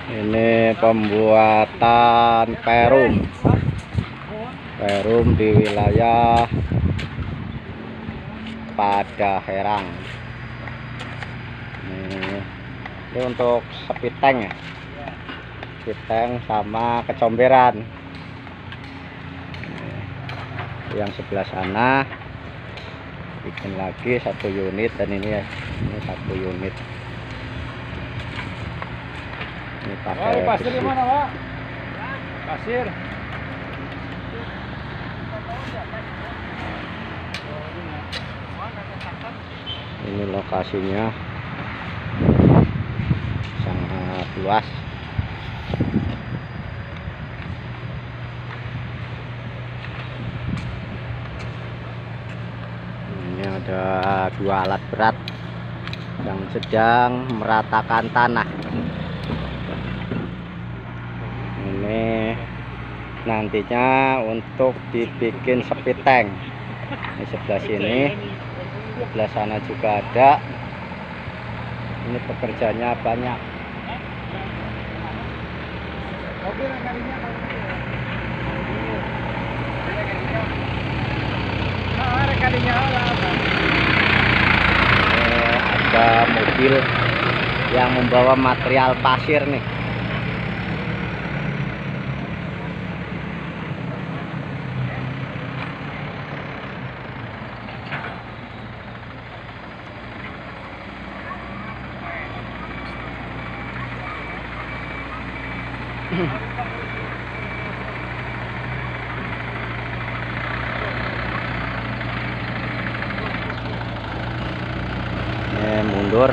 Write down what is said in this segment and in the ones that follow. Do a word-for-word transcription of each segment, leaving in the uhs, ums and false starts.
Ini pembuatan perum perum di wilayah Padaherang. Ini, ini untuk speed tank ya, speed tank sama kecomberan. Ini, yang sebelah sana bikin lagi satu unit, dan ini ya, ini satu unit. Ini pakai oh, pasir di mana, Pak? Pasir. Ini lokasinya sangat luas. Ini ada dua alat berat yang sedang meratakan tanah. Ini nantinya untuk dibikin speed tank. Ini sebelah sini, sebelah sana juga ada. Ini pekerjaannya banyak. Eh, ada mobil yang membawa material pasir nih. Ini mundur.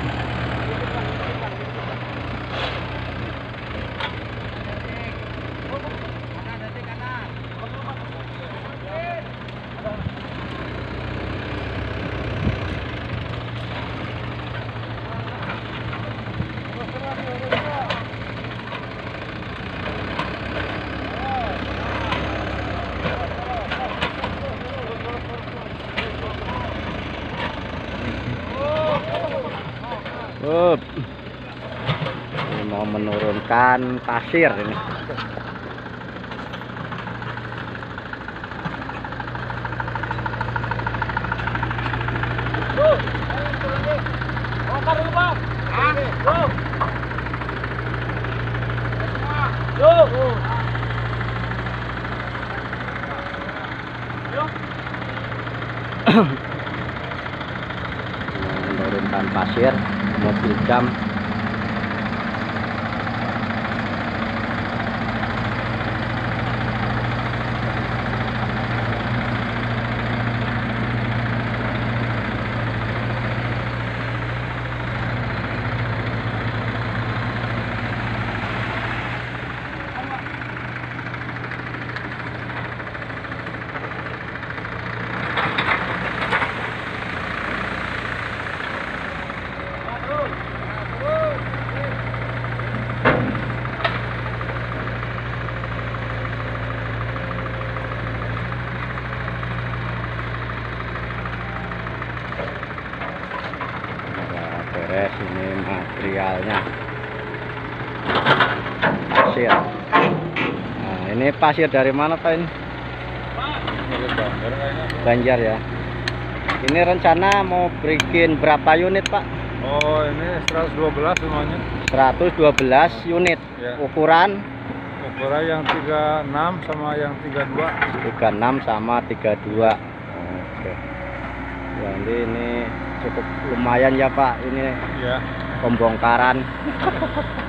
Up. Ini mau menurunkan pasir ini. Menurunkan pasir, mobil jam. Beres ini materialnya, pasir. Nah, ini pasir dari mana Pak ini? Banjar ya. Ini rencana mau bikin berapa unit Pak? Oh, ini seratus dua belas semuanya. seratus dua belas unit Ya. Ukuran Ukuran yang tiga puluh enam sama yang tiga puluh dua. tiga puluh enam sama tiga puluh dua. Oke. Jadi ini cukup lumayan ya Pak, ini Ya. pembongkaran.